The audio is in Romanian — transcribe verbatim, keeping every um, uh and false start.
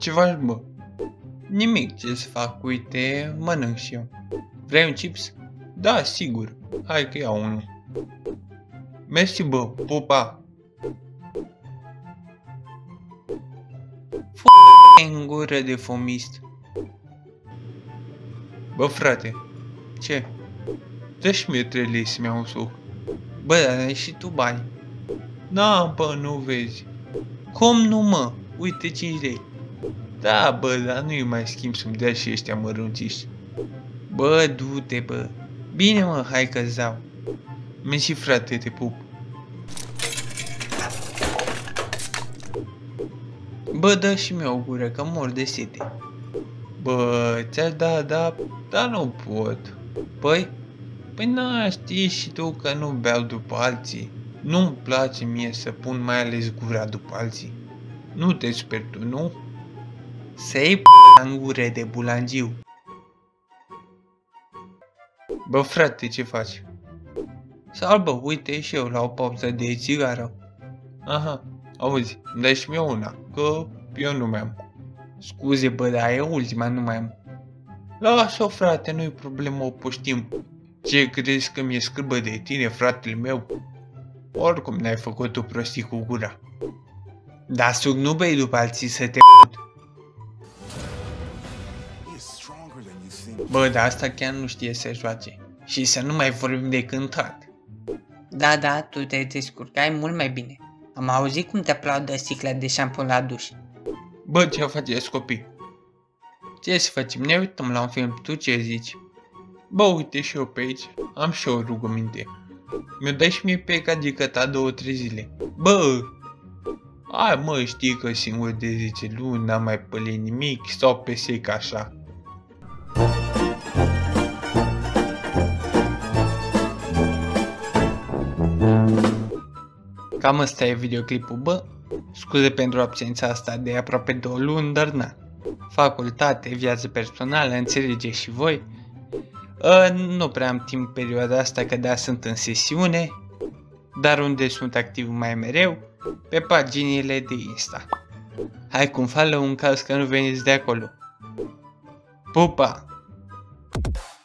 Ce faci, bă? Nimic, ce să fac, uite, mănânc și eu. Vrei un chips? Da, sigur. Hai că iau unul. Mersi, bă, pupa. F***e în gură de fomist. Bă, frate. Ce? Dă-și mie trei lei să-mi iau un suc. Bă, dar ai și tu bani. Da, bă, nu vezi. Cum nu, mă? Uite, cinci lei. Da, bă, dar nu-i mai schimb să-mi dea și ăștia mărunțiși. Bă, du-te, bă. Bine, mă, hai că-ți dau. Mersi, frate, te pup. Bă, dă și mie o gură, că mor de sete. Bă, ți-aș da, da, dar nu pot. Păi? Păi na, știi și tu că nu beau după alții. Nu-mi place mie să pun mai ales gura după alții. Nu te speri tu, nu? Să iei p***a în gură de bulangiu. Bă, frate, ce faci? Sal, bă, uite și eu la o pauză de țigară. Aha, auzi, îmi dai și mie una, că eu nu mai am. Scuze, bă, dar e ultima, nu mai am. Lasă-o, frate, nu-i problemă, o puștim. Ce crezi că mi-e scârbă de tine, fratele meu? Oricum n-ai făcut tu prostii cu gura. Dar suc nu bei după alții să te p***. Bă, dar asta chiar nu știe să joace. Și să nu mai vorbim de cântat. Da, da, tu te descurcai mult mai bine. Am auzit cum te aplaudă sticla de șampun la duș. Bă, ce faceți, copii? Ce să facem? Ne uităm la un film, tu ce zici? Bă, uite și eu pe aici, am și eu o rugăminte. Mi-o dai și mie pe gagică ta două, trei zile. Bă! Hai, mă, știi că singur de zece luni n-am mai pălit nimic, stau pe sec așa. Cam ăsta e videoclipul, bă. Scuze pentru absența asta de aproape două luni, dar na. Facultate, viață personală, înțelegeți și voi. Uh, nu prea am timp perioada asta, că da, sunt în sesiune. Dar unde sunt activ mai mereu? Pe paginile de Insta. Hai cum fală un caz că nu veniți de acolo. Pupa!